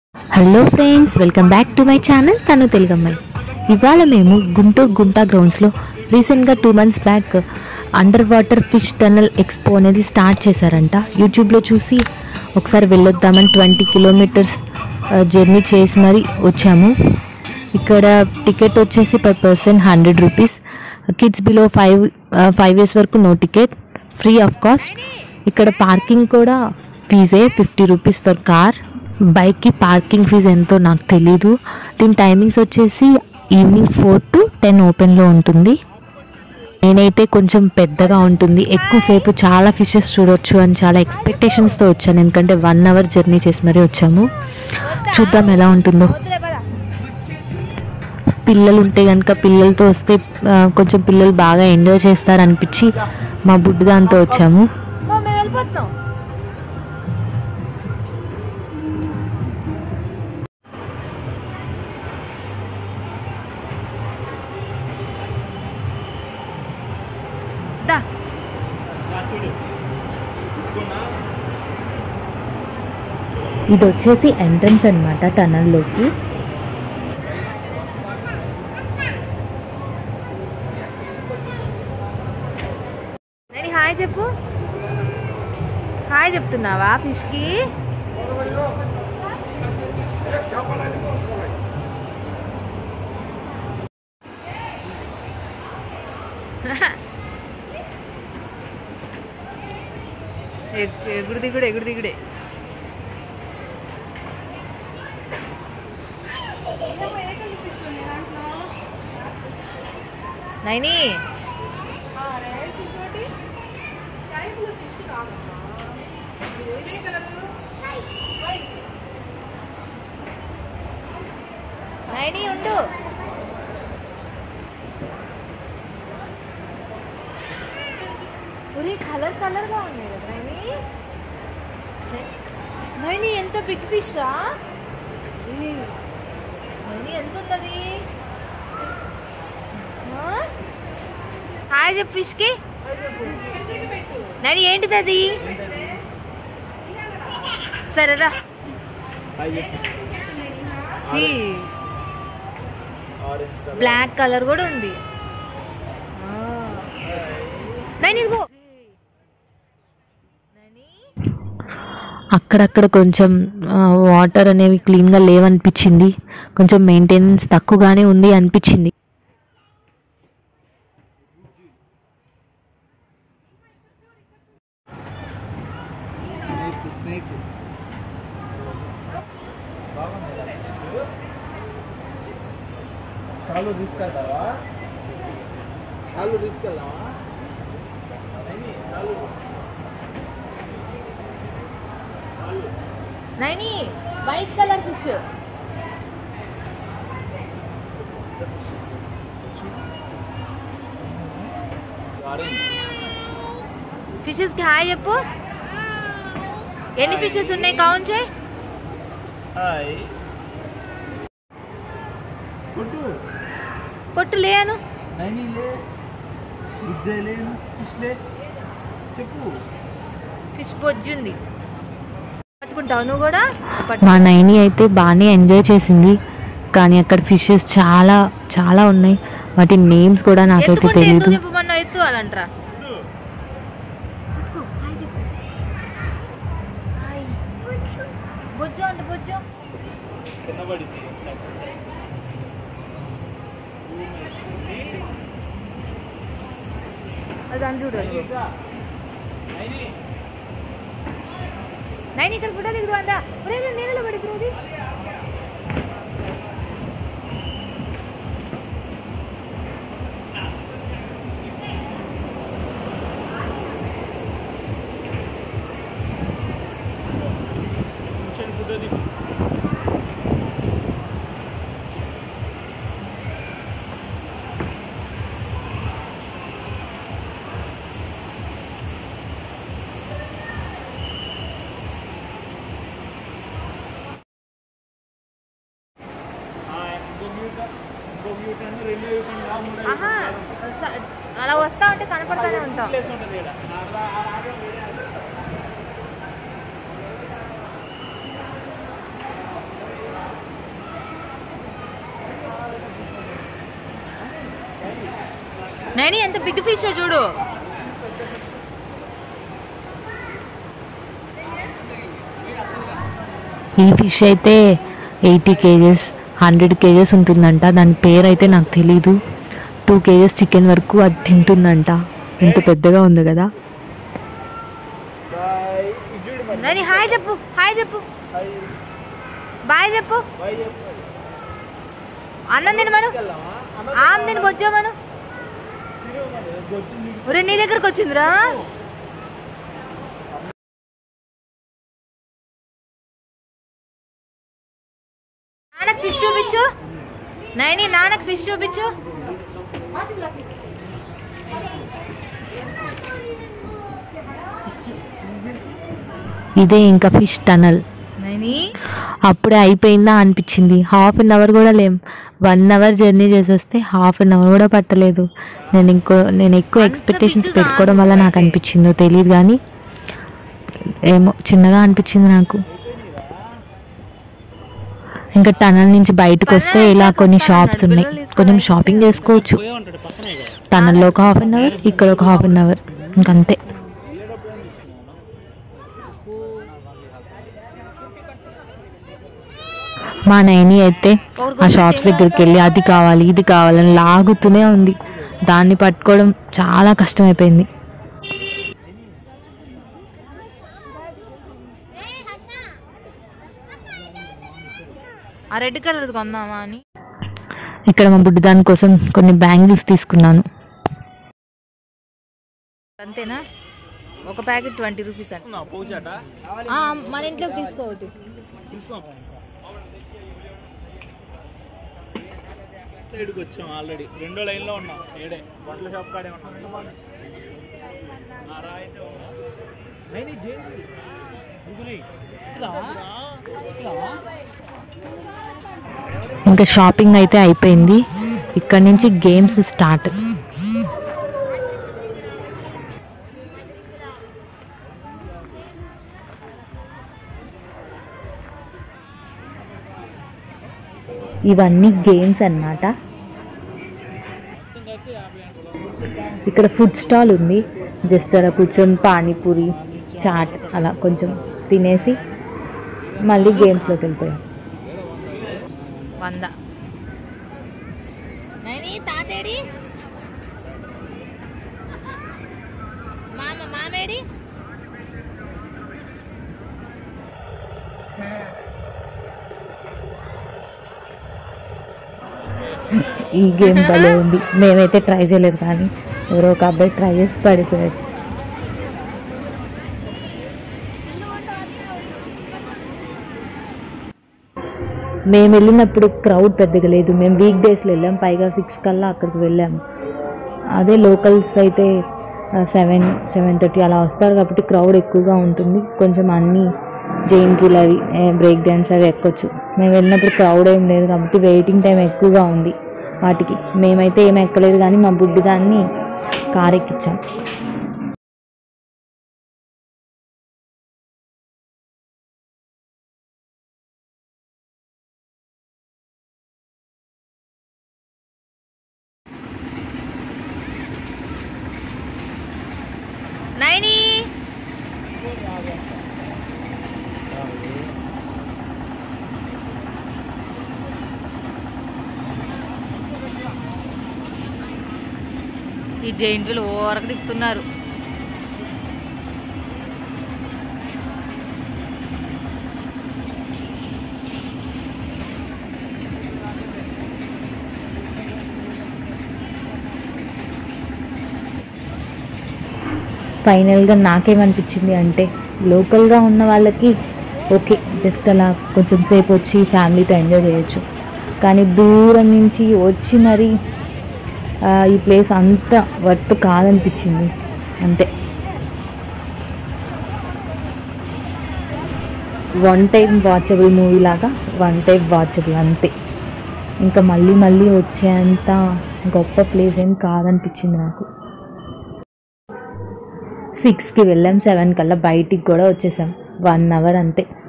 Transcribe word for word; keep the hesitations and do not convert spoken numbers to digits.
Hello friends, welcome back to my channel తను తెలుగమ్మాయి. ఇవాళ మేము గుంటూరు గుంటా గ్రౌండ్స్లో రీసెంట్గా two months back under water fish tunnel expo అనేది స్టార్ట్ చేశారంట. యూట్యూబ్లో చూసి ఒకసారి వెళ్ళొద్దామని ట్వంటీ కిలోమీటర్స్ జర్నీ చేసి మరీ వచ్చాము. ఇక్కడ టికెట్ వచ్చేసి per person hundred rupees. Kids below five five years వరకు no ticket, free of cost. ఇక్కడ పార్కింగ్ కూడా ఫీజే, ఫిఫ్టీ రూపీస్ ఫర్ కార్. బైక్కి పార్కింగ్ ఫీజు ఎంతో నాకు తెలీదు. దీని టైమింగ్స్ వచ్చేసి ఈవినింగ్ ఫోర్ టు టెన్ ఓపెన్లో ఉంటుంది. నేనైతే కొంచెం పెద్దగా ఉంటుంది, ఎక్కువసేపు చాలా ఫిషెస్ చూడొచ్చు అని చాలా ఎక్స్పెక్టేషన్స్తో వచ్చాను. ఎందుకంటే వన్ అవర్ జర్నీ చేసి మరీ వచ్చాము. చూద్దాం ఎలా ఉంటుందో. పిల్లలు ఉంటే కనుక పిల్లలతో వస్తే కొంచెం పిల్లలు బాగా ఎంజాయ్ చేస్తారనిపించి మా బుడ్డి దాంతో వచ్చాము. ఇది వచ్చేసి ఎంట్రన్స్ అనమాట టనల్లోకి. నేను హాయ్ చెప్పు. హాయ్ చెప్తున్నావా ఫిష్కి? ఎగుడు దిగుడే ఎగుడు దిగుడే. నైని నైని ఉండు. ఒరే కలర్ కలర్గా ఉన్నాయి కదా నైని. నైని ఎంత బిగ్ ఫిష్ రా. నైని ఎంత ఉంటుంది? హాయ్ చెప్పు ఫిష్కి. నైని ఏంటిది అది? సరేరా. బ్లాక్ కలర్ కూడా ఉంది. నైని ఇదిగో. అక్కడక్కడ కొంచెం వాటర్ అనేవి క్లీన్గా లేవనిపించింది, కొంచెం మెయింటెనెన్స్ తక్కువగానే ఉంది అనిపించింది. కాళ్ళు తీసుకెళ్తావా? కాళ్ళు తీసుకెళ్దామా? Naini white colour fish. Fishes కి హాయ్ చెప్పు. ఎన్ని ఫిషెస్ ఉన్నాయి కౌంట్ చేయి. హాయ్ కొట్టు కొట్టు లేను. నైని లే, విజయ్ లేను, ఫిష్ లే చెప్పు. ఫిష్ బొజ్జుంది, పట్టుకుంటావు నువ్వు కూడా. మా నైని అయితే బాగానే ఎంజాయ్ చేసింది, కానీ అక్కడ ఫిషెస్ చాలా చాలా ఉన్నాయి. వాటి నేమ్స్ కూడా నాకైతే తెలియదు. చెప్పమన్నా ఎత్తు అలాంట్రా. బొజ్జు అంటే బొజ్జు. అది అని చూడు. నైన్ ఇక్కడ ఫోటో దిగుదు అంట. నీళ్ళలో పడుతుంది. అలా వస్తా ఉంటే కనపడతానే ఉంటాం. నైని ఎంత బిగ్ ఫిష్ చూడు. ఈ ఫిష్ అయితే ఎయిటీ కేజెస్ హండ్రెడ్ కేజెస్ ఉంటుందంట. దాని పేరు అయితే నాకు తెలీదు. టూ కేజెస్ చికెన్ వరకు అది తింటుందంట. ఎంత పెద్దగా ఉంది కదా. నైని హాయ్ చెప్పు, హాయ్ చెప్పు, బాయ్ చెప్పు. అన్నం తిని మనం ఆమె తిని బొచ్చా మనం. ఒరే నీ దగ్గరకు వచ్చిందిరా. నాన్నకు ఫిష్ చూపించు నైని, నాన్నకు ఫిష్ చూపించు. ఇదే ఇంకా ఫిష్ టనల్. నైని అప్పుడే అయిపోయిందా అనిపించింది. హాఫ్ అన్ అవర్ కూడా లేం. వన్ అవర్ జర్నీ చేసి వస్తే హాఫ్ అన్ అవర్ కూడా పట్టలేదు. నేను ఇంకో నేను ఎక్కువ ఎక్స్పెక్టేషన్స్ పెట్టుకోవడం వల్ల నాకు అనిపించిందో తెలియదు కానీ ఏమో చిన్నగా అనిపించింది నాకు. ఇంకా టనల్ నుంచి బయటకు వస్తే ఇలా కొన్ని షాప్స్ ఉన్నాయి. కొంచెం షాపింగ్ చేసుకోవచ్చు. టనల్లో ఒక హాఫ్ అన్ అవర్, ఇక్కడ ఒక హాఫ్ అన్ అవర్, ఇంకంతే. మా నైని అయితే ఆ షాప్స్ దగ్గరికి వెళ్ళి అది కావాలి ఇది కావాలని లాగుతూనే ఉంది. దాన్ని పట్టుకోవడం చాలా కష్టమైపోయింది. ఆ రెడ్ కలర్ కొందామా అని ఇక్కడ మా బుడ్డి దాని కోసం కొన్ని బ్యాంగిల్స్ తీసుకున్నాను. అంతేనా? ఒక ప్యాకెట్ ట్వంటీ రూపీస్ అండి. మన ఇంట్లో తీసుకోవద్దు. సైడ్కి వచ్చాం ఆల్రెడీ. రెండో లైన్లో ఉన్నాం. ఏడే బట్టల షాప్ కాడే ఉన్నాం. ఇంకా షాపింగ్ అయితే అయిపోయింది. ఇక్కడ నుంచి గేమ్స్ స్టార్ట్. ఇవన్నీ గేమ్స్ అన్నమాట. ఇక్కడ ఫుడ్ స్టాల్ ఉంది. జస్ట్ అలా కూర్చొని పానీపూరి చాట్ అలా కొంచెం తినేసి మళ్ళీ గేమ్స్లోకి వెళ్ళిపోయాం. వంద. నైని తాతేడి, మామ మామేడి. ఈ గేమ్ భలే ఉంది. మేమైతే ట్రై చేయలేదు కానీ ఎవరో ఒక అబ్బాయి ట్రై చేసి పడిపోయాడు. మేము వెళ్ళినప్పుడు క్రౌడ్ పెద్దగా లేదు. మేము వీక్ డేస్లో వెళ్ళాం. పైగా సిక్స్ కల్లా అక్కడికి వెళ్ళాము. అదే లోకల్స్ అయితే సెవెన్ సెవెన్ థర్టీ అలా వస్తారు కాబట్టి క్రౌడ్ ఎక్కువగా ఉంటుంది. కొంచెం అన్నీ జైంట్లు అవి బ్రేక్ డ్యాన్స్ అవి ఎక్కొచ్చు. మేము వెళ్ళినప్పుడు క్రౌడ్ ఏం లేదు కాబట్టి వెయిటింగ్ టైం ఎక్కువగా ఉంది వాటికి. మేమైతే ఏం ఎక్కలేదు కానీ మా బుడ్డి దాన్ని కార్ ఎక్కించాం. నైని ఈ జైంట్లు ఓరకు తిప్పుతున్నారు. ఫైనల్గా నాకేమనిపించింది అంటే లోకల్గా ఉన్న వాళ్ళకి ఓకే, జస్ట్ అలా కొంచెం సేపు వచ్చి ఫ్యామిలీతో ఎంజాయ్ చేయొచ్చు. కానీ దూరం నుంచి వచ్చి మరి ఈ ప్లేస్ అంత వర్త్ కాదనిపించింది అంతే. వన్ టైం వాచబుల్ మూవీ లాగా వన్ టైం వాచబుల్ అంతే. ఇంకా మళ్ళీ మళ్ళీ వచ్చేంత గొప్ప ప్లేస్ ఏం కాదనిపించింది నాకు. సిక్స్కి వెళ్ళాం, సెవెన్ కల్లా బయటికి కూడా వచ్చేసాం. వన్ అవర్ అంతే.